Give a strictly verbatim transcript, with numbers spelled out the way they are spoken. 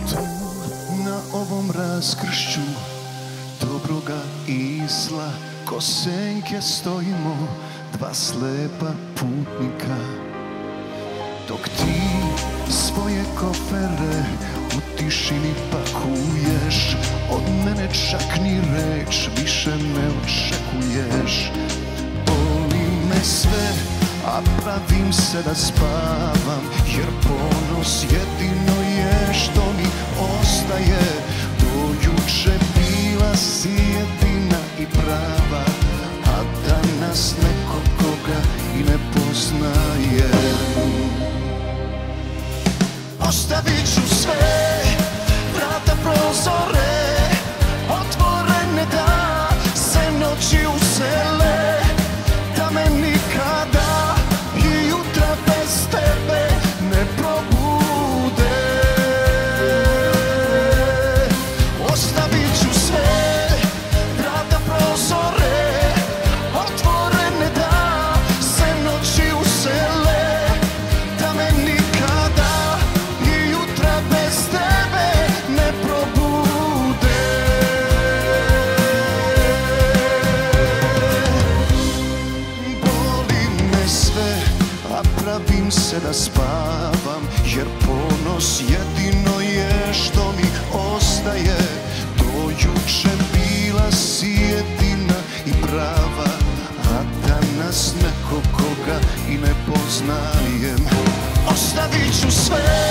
Tu na ovom raskršću dobroga i zla, ko senke stojimo, dva slepa putnika. Dok ti svoje kofere u tišini pakuješ, od mene čak ni reč više ne očekuješ. Boli me sve, a pravim se da spavam, jer ponos jedino je što mi ostaje. Do juče bila si jedina i prava, a danas neko koga i ne poznaje. Ostavit ću sve, vrata, prozore otvorene da se noći usele, da me nikada i jutra bez tebe ne probude. Ostavit ću sve, vrata, prozore otvorene da se noći usele, da me nikada i jutra bez tebe ne probude. Boli me sve, a pravim se da spavam, jer ponos jedino je što mi ostaje. Do juče bila si jedina i prava, a danas neko koga i ne poznajem. Ostavit ću sve,